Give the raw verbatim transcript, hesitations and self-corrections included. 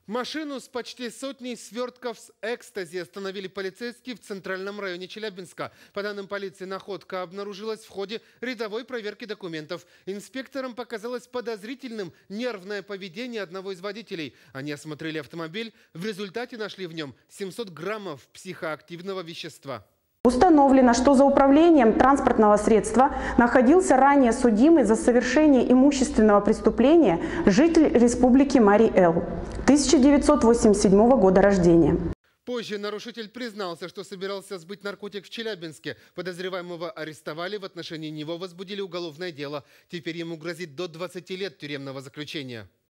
Машину с почти сотней свертков с экстази остановили полицейские в центральном районе Челябинска. По данным полиции, находка обнаружилась в ходе рядовой проверки документов. Инспекторам показалось подозрительным нервное поведение одного из водителей. Они осмотрели автомобиль. В результате нашли в нем семьсот граммов психоактивного вещества. Установлено, что за управлением транспортного средства находился ранее судимый за совершение имущественного преступления житель Республики Марий-Эл, тысяча девятьсот восемьдесят седьмого года рождения. Позже нарушитель признался, что собирался сбыть наркотик в Челябинске. Подозреваемого арестовали, в отношении него возбудили уголовное дело. Теперь ему грозит до двадцати лет тюремного заключения.